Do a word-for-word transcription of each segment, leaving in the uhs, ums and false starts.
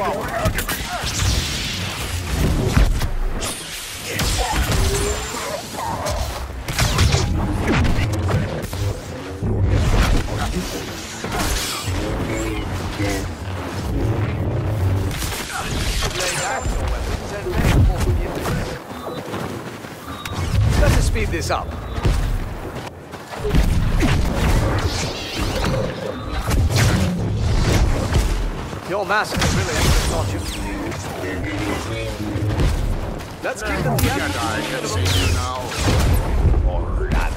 problem. Lay down your weapons and make for forgiveness. Let us speed this up. Your master really has taught you. Let's keep the theatrics now. Or not.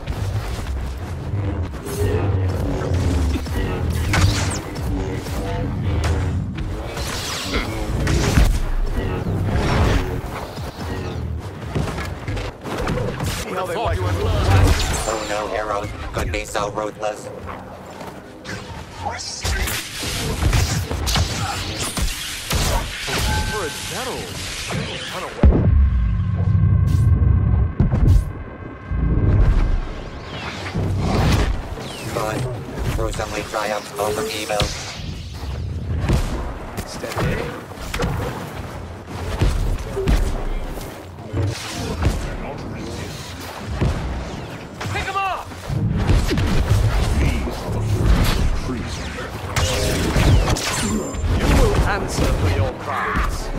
See how they like Oh no, arrows could be so ruthless. For a general, ton of weapons. Good. Gruesomely triumphed over evil. Steady. Pick him up! You will answer for your crimes.